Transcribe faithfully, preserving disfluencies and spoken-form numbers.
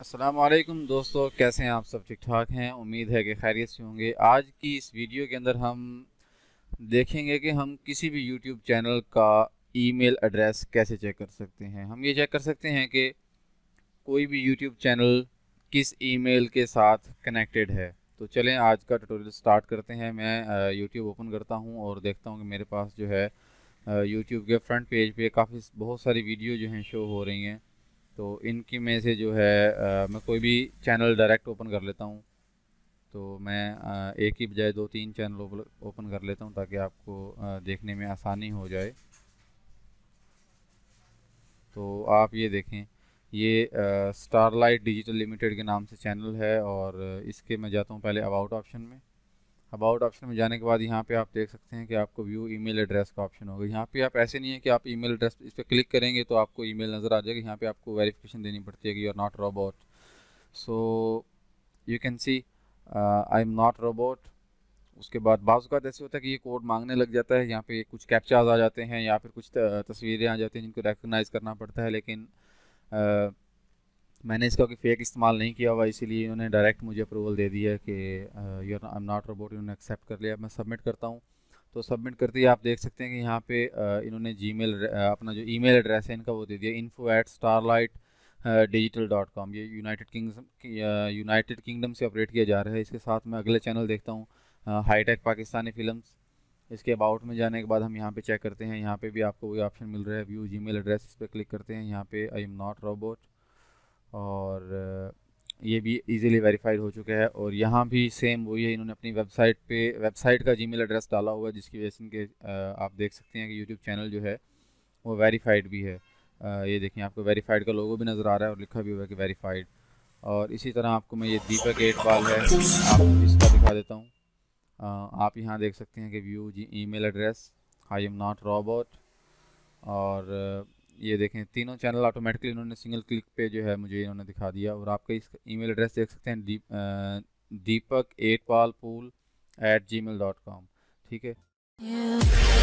अस्सलाम वालेकुम दोस्तों, कैसे हैं आप सब? ठीक ठाक हैं? उम्मीद है कि खैरियत से होंगे। आज की इस वीडियो के अंदर हम देखेंगे कि हम किसी भी यूट्यूब चैनल का ईमेल एड्रेस कैसे चेक कर सकते हैं। हम ये चेक कर सकते हैं कि कोई भी यूट्यूब चैनल किस ईमेल के साथ कनेक्टेड है। तो चलें आज का ट्यूटोरियल स्टार्ट करते हैं। मैं यूट्यूब ओपन करता हूँ और देखता हूँ कि मेरे पास जो है यूट्यूब के फ्रंट पेज पे काफ़ी बहुत सारी वीडियो जो हैं शो हो रही हैं। तो इनकी में से जो है अ, मैं कोई भी चैनल डायरेक्ट ओपन कर लेता हूँ। तो मैं अ, एक ही बजाय दो तीन चैनल ओपन कर लेता हूँ ताकि आपको अ, देखने में आसानी हो जाए। तो आप ये देखें, ये स्टारलाइट डिजिटल लिमिटेड के नाम से चैनल है और इसके मैं जाता हूँ पहले अबाउट ऑप्शन में। अबाउट ऑप्शन में जाने के बाद यहाँ पे आप देख सकते हैं कि आपको व्यू ईमेल एड्रेस का ऑप्शन होगा। यहाँ पे आप ऐसे नहीं है कि आप ईमेल एड्रेस इस पर क्लिक करेंगे तो आपको ईमेल नज़र आ जाएगी। यहाँ पे आपको वेरिफिकेशन देनी पड़ती है कि you are not robot. So you can see I am not robot. उसके बाद बाज़ का ऐसे होता है कि ये कोड मांगने लग जाता है, यहाँ पे कुछ कैप्चाज आ जाते हैं या फिर कुछ त- तस्वीरें आ जाती हैं जिनको रिकग्नाइज करना पड़ता है। लेकिन अ, मैंने इसका कोई फेक इस्तेमाल नहीं किया हुआ, इसीलिए इन्होंने डायरेक्ट मुझे अप्रूवल दे दिया है कि you I am not robot. इन्होंने एक्सेप्ट कर लिया। मैं सबमिट करता हूँ। तो सबमिट करते ही आप देख सकते हैं कि यहाँ पे अ, इन्होंने जीमेल अपना जो ईमेल एड्रेस है इनका वो दे दिया, info at starlight digital dot com. ये यूनाइटेड किंगडम यूनाइटेड किंगडम से ऑपरेट किया जा रहा है। इसके साथ मैं अगले चैनल देखता हूँ, हाईटेक पाकिस्तानी फिल्म्स। इसके अबाउट में जाने के बाद हम यहाँ पे चेक करते हैं। यहाँ पे भी आपको वही ऑप्शन मिल रहा है, व्यू जीमेल एड्रेस। इस पर क्लिक करते हैं। यहाँ पे आई एम नॉट रोबोट और अ, ये भी इजीली वेरीफाइड हो चुका है। और यहाँ भी सेम वही है, इन्होंने अपनी वेबसाइट पे वेबसाइट का जीमेल एड्रेस डाला हुआ है, जिसकी वजह से इनके अ, आप देख सकते हैं कि यूट्यूब चैनल जो है वो वेरीफाइड भी है। अ, ये देखें, आपको वेरीफाइड का लोगो भी नज़र आ रहा है और लिखा भी हुआ है कि वेरीफाइड। और इसी तरह आपको मैं ये दीपक एटवाल है, आपको इसका दिखा देता हूँ। अ, आप यहाँ देख सकते हैं कि view G email address, I am not robot. और अ, ये देखें, तीनों चैनल ऑटोमेटिकली इन्होंने सिंगल क्लिक पे जो है मुझे इन्होंने दिखा दिया। और आपका इस ईमेल एड्रेस देख सकते हैं, दीप अ, दीपक एटपाल पूल at G mail dot com. ठीक है।